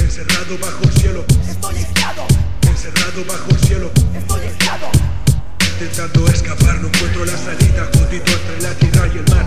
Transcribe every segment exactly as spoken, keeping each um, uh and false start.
encerrado bajo el cielo. Estoy aislado, Encerrado bajo el cielo. estoy aislado. Intentando escapar, no encuentro la salida, juntito entre la tierra y el mar.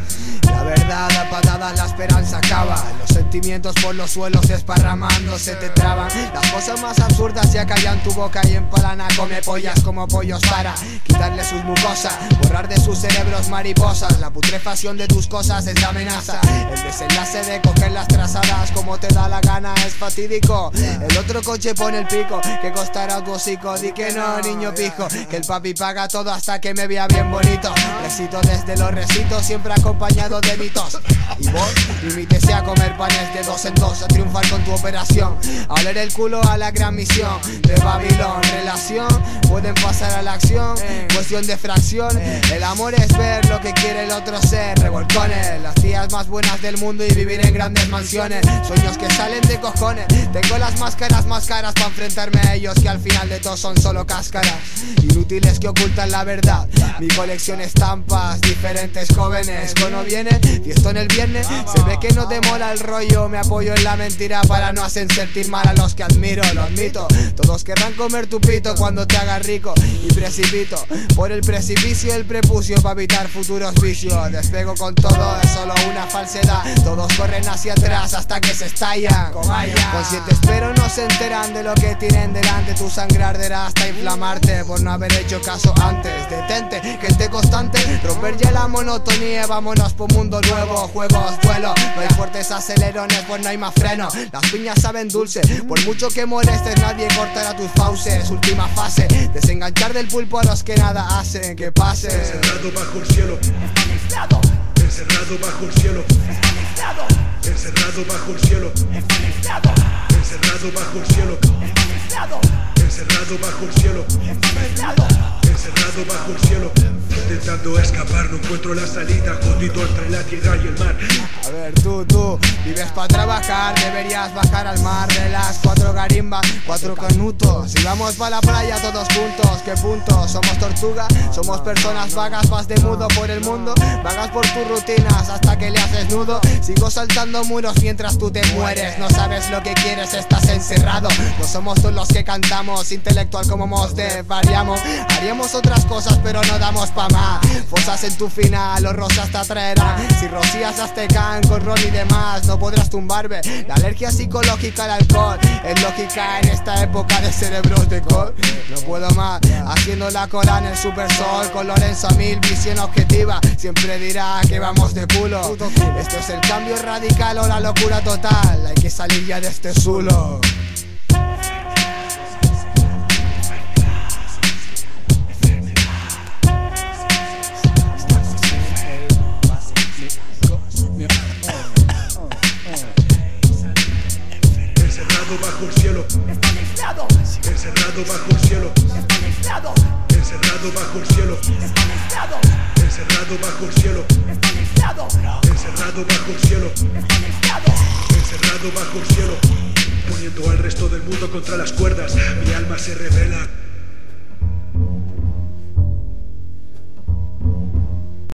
La verdad apagada, la esperanza acaba. Los sentimientos por los suelos desparramándose te traban. Las cosas más absurdas ya callan tu boca y empalana. Come pollas como pollos para quitarle sus mucosas, borrar de sus cerebros mariposas. La putrefacción de tus cosas es la amenaza. El desenlace de coger las trazadas como te da la gana es fatídico. El otro coche pone el pico, que costará tu hocico. Di que no, niño pijo, que el papi paga todo hasta que me vea bien bonito. Recito desde los recitos, siempre acompañado de mitos. Y vos, limítese a comer panes de dos en dos, a triunfar con tu operación, a oler el culo a la gran misión de Babilón. Relación, pueden pasar a la acción, cuestión de fracción. El amor es ver lo que quiere el otro ser. Revolcones, las tías más buenas del mundo y vivir en grandes mansiones. Sueños que salen de cojones. Tengo las máscaras más caras para enfrentarme a ellos, que al final de todo son solo cáscaras inútiles que ocultan la verdad. Mi colección estampas, diferentes jóvenes. Cuando vienen, fiestón el viernes. Se ve que no te mola el rollo. Me apoyo en la mentira para no hacer sentir mal a los que admiro. Lo admito, todos querrán comer tu pito cuando te hagas rico. Y precipito por el precipicio el prepucio para evitar futuros vicios. Despego con todo, es solo una falsedad. Todos corren hacia atrás hasta que se estallan. Conscientes pero no se enteran de lo que tienen delante. Tu sangre arderá hasta inflamarte por no haber hecho caso antes. Detente, que esté constante, romper ya la monotonía. Vámonos por un mundo nuevo, juegos, vuelo. No hay fuertes acelerones, pues no hay más freno. Las piñas saben dulce, por mucho que molestes nadie cortará tus fauces. Última fase, desenganchar del pulpo a los que nada hacen que pase. Encerrado bajo el cielo. Estoy aislado, Encerrado bajo el cielo. estoy aislado, Encerrado bajo el cielo. estoy aislado, Encerrado bajo el cielo. estoy aislado, Encerrado bajo el cielo. estoy aislado. Encerrado bajo el cielo. Intentando escapar, no encuentro la salida, juntito entre la tierra y el mar. A ver, tú, tú, vives para trabajar, deberías bajar al mar. Relax, cuatro garimbas, cuatro canutos. Y vamos pa' la playa todos juntos, ¿qué punto? Somos tortuga, somos personas vagas, vas de mudo por el mundo. Vagas por tus rutinas hasta que le haces nudo. Sigo saltando muros mientras tú te mueres. No sabes lo que quieres, estás encerrado. No somos todos los que cantamos, intelectual como Mosde, variamos. Haríamos otras cosas pero no damos pa' más. Fosas en tu final, los rosas te atraerán. Si rocías aztecán con ron y demás, no podrás tumbarme. La alergia psicológica al alcohol es lógica en esta época de cerebros de col. No puedo más, haciendo la cola en el supersol. Con Lorenzo a mil, visión objetiva, siempre dirá que vamos de culo. Esto es el cambio radical o la locura total. Hay que salir ya de este zulo. Encerrado bajo el cielo. Estoy aislado, Encerrado bajo el cielo. estoy aislado, Encerrado bajo el cielo. estoy aislado, Encerrado bajo el cielo. estoy aislado, Encerrado bajo el cielo. estoy aislado. Encerrado bajo el cielo. Poniendo al resto del mundo contra las cuerdas. Mi alma se revela.